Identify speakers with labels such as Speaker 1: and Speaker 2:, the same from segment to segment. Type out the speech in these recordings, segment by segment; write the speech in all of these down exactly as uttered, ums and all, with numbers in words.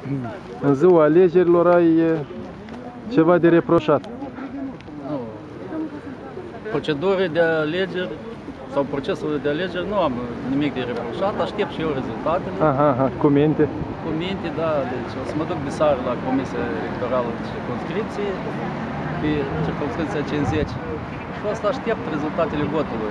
Speaker 1: În ziua alegerilor ai ceva de reproșat?
Speaker 2: Nu. Procedurile de alegeri sau procesul de alegeri nu am nimic de reproșat, aștept și eu rezultatele.
Speaker 1: Aha, aha, cu minte?
Speaker 2: Cu minte, da, deci o să mă duc de seară la Comisia Electorală de Circumscripție, pe circumscripția cincizeci și o să aștept rezultatele votului.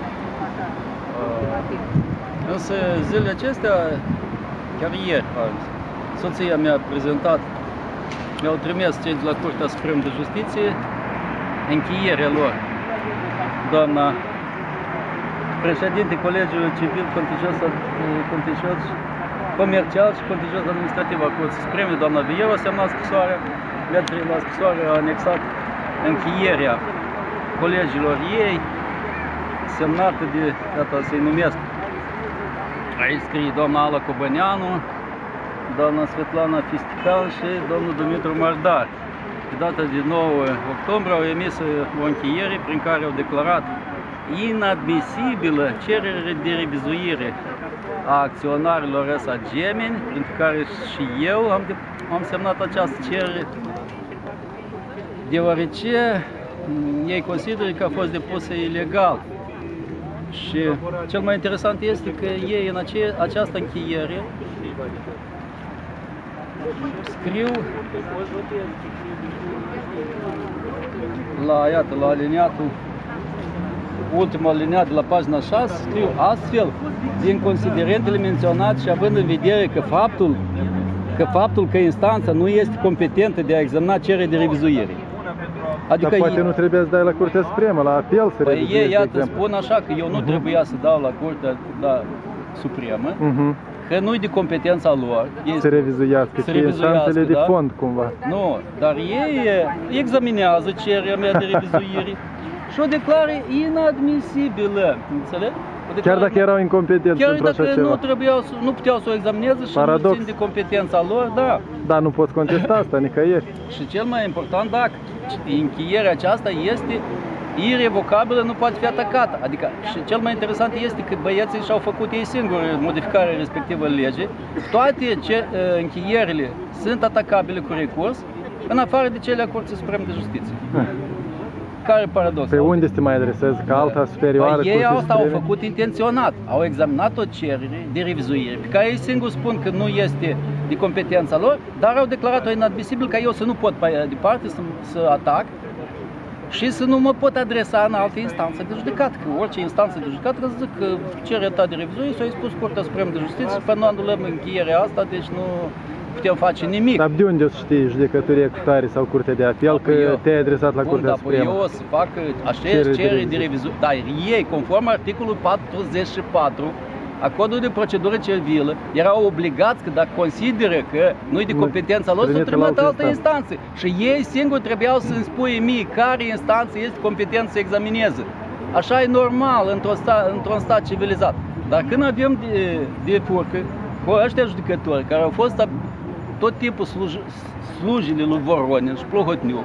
Speaker 2: Însă zilele acestea, chiar ieri, soția mi-a prezentat, mi-au trimis cei de la Curtea Supremă de Justiție încheierea lor. Doamna președinte Colegiului Civil Contencios, Contencios Comercial și Contencios Administrativ a Curții Supreme, doamna Vieu, a semnat scrisoarea, la scrisoare a anexat încheierea colegilor ei, semnată de, iată, să-i numesc. Aici scrie doamna Ala Cobăneanu, doamna Svetlana Fistical și domnul Dumitru Mardar. Pe data de nouă octombrie au emis o încheiere prin care au declarat inadmisibilă cerere de revizuire a acționarilor S A Gemeni, pentru care și eu am, de, am semnat această cerere, deoarece ei consideră că a fost depusă ilegal. Și cel mai interesant este că ei în ace această încheiere scriu la, iată, la aliniatul, ultimul aliniat de la pagina șase, scriu astfel, din considerentele menționate și având în vedere că faptul că faptul că instanța nu este competentă de a examina cerere de revizuire.
Speaker 1: Adică dar poate ei, nu trebuia să dai la Curtea Supremă, la apel să
Speaker 2: păi ei, iată, spun așa că eu nu uh -huh. trebuia să dau la Curtea da, Supremă, uh -huh. că nu-i de competența lor. Ei
Speaker 1: să revizuiască, să instanțele de
Speaker 2: da?
Speaker 1: fond, cumva.
Speaker 2: Nu, dar ei examinează cererea mea de revizuire și o declară inadmisibilă, înțeleg?
Speaker 1: Chiar dacă erau incompetenți
Speaker 2: chiar
Speaker 1: pentru așa
Speaker 2: dacă
Speaker 1: ceva.
Speaker 2: Nu, trebuiau, nu puteau să o examineze și Paradox. Nu țin de competența lor, da.
Speaker 1: Da, nu poți contesta asta nicăieri.
Speaker 2: Și cel mai important, dacă încheierea aceasta este irevocabilă, nu poate fi atacată. Adică, și cel mai interesant este că băieții și-au făcut ei singuri modificarea respectivă lege. Toate ce, încheierile sunt atacabile cu recurs, în afară de cele a Curții Supreme de Justiție. Care paradox?
Speaker 1: Pe unde te mai adresezi? Ca alta superioară?
Speaker 2: Ei asta au făcut intenționat. Au examinat o cerere de revizuire, pe care ei singuri spun că nu este de competența lor, dar au declarat-o inadmisibil ca eu să nu pot mai departe să, să atac și să nu mă pot adresa în alte instanțe de judecată. Că orice instanță de judecată zic că cererea ta de revizuire s-a expus Curtea Supremă de Justiție și până nu anulăm încheierea asta, deci nu putem face nimic.
Speaker 1: Dar de unde o să știi judecătorii executare sau Curtea de Apel că te-ai adresat la Curtea Supremă?
Speaker 2: Eu o să fac aceeași cerere de revizuire, dar ei, conform articolul patruzeci și patru a Codului de Procedură Civilă, erau obligați că dacă consideră că nu-i de competența lor, să trimită altă instanță. Și ei singuri trebuiau să-mi spui mie care instanță este competentă să examineze. Așa e normal într-un stat, într-un stat civilizat. Dar când avem de, de furcă cu ăștia judecători care au fost tot timpul sluj, slujile lui Voronin și Plohotniuc,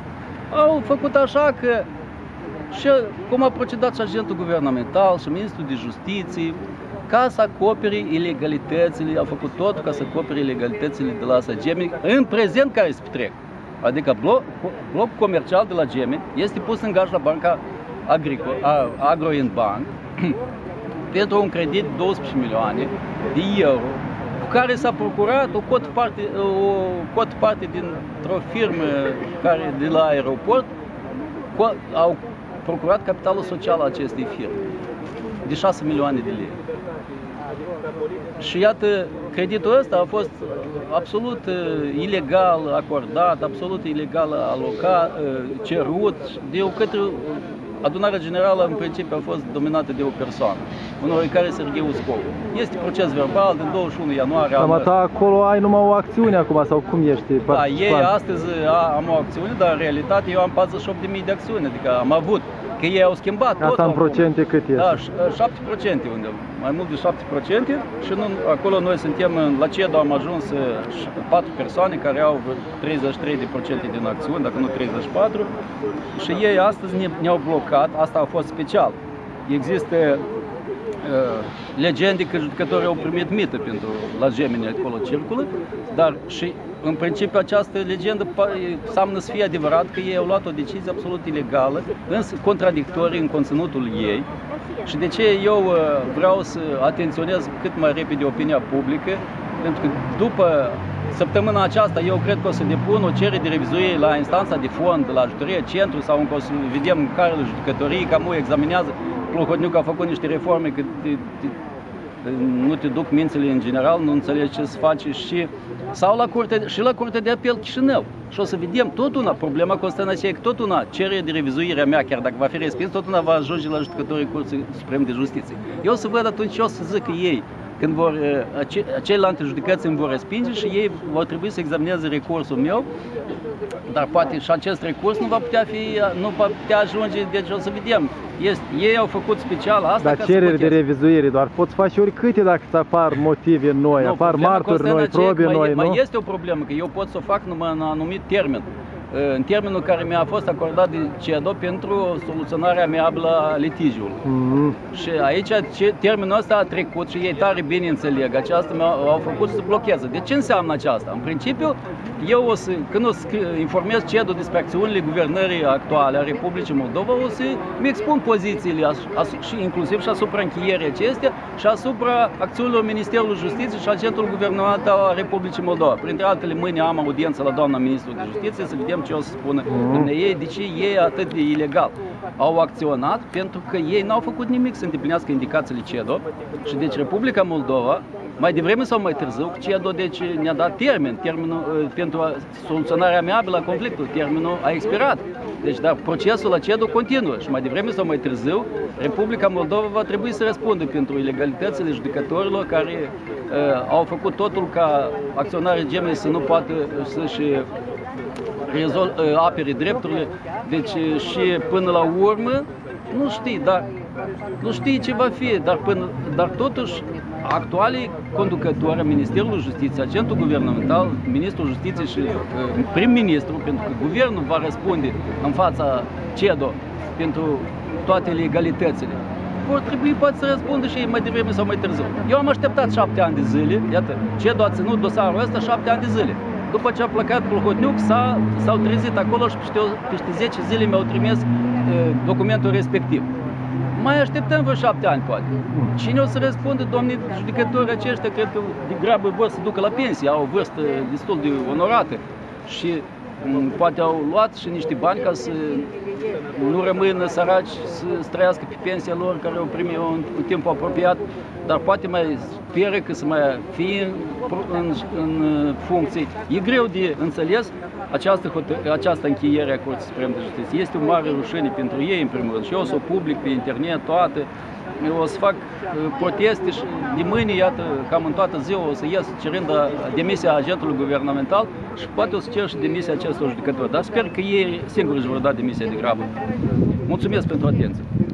Speaker 2: au făcut așa că și cum a procedat și agentul guvernamental și ministrul de Justiție, ca să acopere ilegalitățile, au făcut totul ca să acopere ilegalitățile de la S A Gemeni în prezent care se petrec. Adică bloc, blocul comercial de la Gemeni este pus în gaj la Banca Agricol, Agroinbank pentru un credit de douăsprezece milioane de euro, cu care s-a procurat o cotă parte, o cotă parte dintr-o firmă care de la aeroport au procurat capitalul social al acestei firme de șase milioane de lei. Și iată, creditul ăsta a fost absolut uh, ilegal acordat, absolut ilegal alocat, uh, cerut de o către adunarea generală, în principiu a fost dominată de o persoană, unul care Serghei Uscov. Este proces verbal din douăzeci și unu ianuarie.
Speaker 1: Dar ta acolo ai numai o acțiune acum sau cum ești?
Speaker 2: Da, ei astăzi am o acțiune, dar în realitate eu am patruzeci și opt de mii de acțiuni, adică am avut. Că ei au schimbat
Speaker 1: asta în procente cât este?
Speaker 2: Da, șapte la sută unde, mai mult de șapte la sută și nu, acolo noi suntem, la CEDO am ajuns patru persoane care au treizeci și trei la sută din acțiuni, dacă nu treizeci și patru la sută și ei astăzi ne-au blocat, asta a fost special. Există legende că judecătorii au primit mită pentru la Gemeni acolo circulă, dar și în principiu această legendă înseamnă să fie adevărat că ei au luat o decizie absolut ilegală, însă contradictorie în conținutul ei. Și de ce eu vreau să atenționez cât mai repede opinia publică, pentru că după săptămâna aceasta eu cred că o să depun o cerere de revizuire la instanța de fond, la județia centru, sau încă o să vedem în care judecătorii, cam o examinează. Plохotniuc a făcut niște reforme că te, te, nu te duc mințile în general, nu înțelegi ce să faci și sau la curte, și la Curtea de Apel Chișinău. Și o să vedem tot una, problema constă în aceea că tot una, cererea de revizuire a mea, chiar dacă va fi respins, tot una va ajunge la judecătorii Curții Supreme de Justiție. Eu o să văd atunci ce o să zic ei, când vor, celelalte judecăți îmi vor respinge și ei vor trebui să examineze recursul meu, dar poate și acest recurs nu va putea fi, nu va putea ajunge, deci o să vedem. Este, ei au făcut special asta.
Speaker 1: Dar
Speaker 2: ca
Speaker 1: cereri
Speaker 2: să
Speaker 1: de revizuire doar poți face oricâte dacă îți apar motive noi,
Speaker 2: nu,
Speaker 1: apar martori noi, probe
Speaker 2: mai,
Speaker 1: noi,
Speaker 2: mai
Speaker 1: nu?
Speaker 2: este o problemă, că eu pot să o fac numai în anumit termen. În termenul care mi-a fost acordat de CEDO pentru soluționarea amiabilă a litigiului. Mm-hmm. Și aici termenul ăsta a trecut și ei tare bine înțeleg. Aceasta m-au făcut să blocheze. De ce înseamnă aceasta? În principiu, eu o să, când o să informez CEDO despre acțiunile guvernării actuale a Republicii Moldova, o să-mi expun pozițiile și inclusiv și asupra încheierii acestea și asupra acțiunilor Ministerului Justiției și agentul guvernamental al Republicii Moldova. Printre altele, mâine am audiență la doamna Ministru de Justiție să vedem ce o să spună mm. ei, de ce ei atât de ilegal au acționat, pentru că ei n-au făcut nimic să îndeplinească indicațiile CEDO și deci Republica Moldova, mai devreme sau mai târziu, CEDO deci ne-a dat termen, termenul pentru soluționarea amiabilă a conflictului, termenul a expirat. Deci, dar procesul la CEDO continuă și mai devreme sau mai târziu, Republica Moldova va trebui să răspundă pentru ilegalitățile judecătorilor care uh, au făcut totul ca acționarii Gemeni să nu poată să-și rezol, uh, apere drepturile. Deci și până la urmă, nu știi, dar nu știi ce va fi, dar, până, dar totuși actualii conducători a Ministerului Justiției, agentul guvernamental, Ministrul Justiției și uh, prim-ministru, pentru că guvernul va răspunde în fața CEDO pentru toate legalitățile, vor trebui poate să răspundă și ei mai devreme sau mai târziu. Eu am așteptat șapte ani de zile, iată, CEDO a ținut dosarul ăsta șapte ani de zile. După ce a plecat Plохотniuc, s-au trezit acolo și peste, peste zece zile mi-au trimis uh, documentul respectiv. Mai așteptăm vreo șapte ani, poate. Cine o să răspundă, domnii judecători aceștia, cred că de grabă vor să ducă la pensie, au o vârstă destul de onorată și um, poate au luat și niște bani ca să nu rămână săraci, să trăiască pe pensia lor, care o primi în, în timpul apropiat, dar poate mai speră că să mai fie în, în, în funcție. E greu de înțeles această, această încheiere a Curții Supreme de Justiție. Este o mare rușine pentru ei, în primul rând, și eu o să o public pe internet toate. Eu o să fac proteste și de mâine, iată, cam în toată ziua o să ies cerând demisia agentului guvernamental și poate o să cer și demisia acestor judecători. Dar sper că ei singuri își vor da demisia de grabă. Mulțumesc pentru atenție.